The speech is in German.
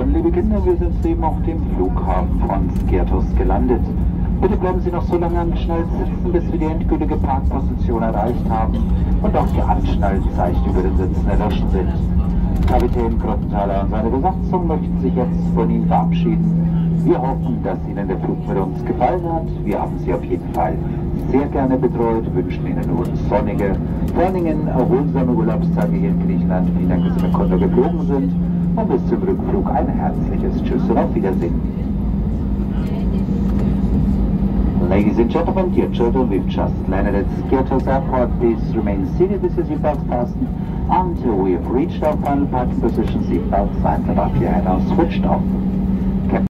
Attention, liebe Kinder, wir sind soeben auf dem Flughafen von Skertos gelandet. Bitte bleiben Sie noch so lange angeschnallt sitzen, bis wir die endgültige Parkposition erreicht haben und auch die Anschnallzeichen über den Sitzen erloschen sind. Kapitän Grottenthaler und seine Besatzung möchten sich jetzt von Ihnen verabschieden. Wir hoffen, dass Ihnen der Flug mit uns gefallen hat. Wir haben Sie auf jeden Fall sehr gerne betreut, wünschen Ihnen nun sonnige, vor allen Dingen erholsame Urlaubstage hier in Griechenland. Vielen Dank, dass Sie mit Condor geflogen sind und bis zum Rückflug ein herzliches Tschüss und auf Wiedersehen. Ladies and gentlemen, dear children, we've just landed at Skertos Airport. Please remain seated with your seatbelts fastened until we have reached our final parking position. Seatbelt signs above your head are switched off.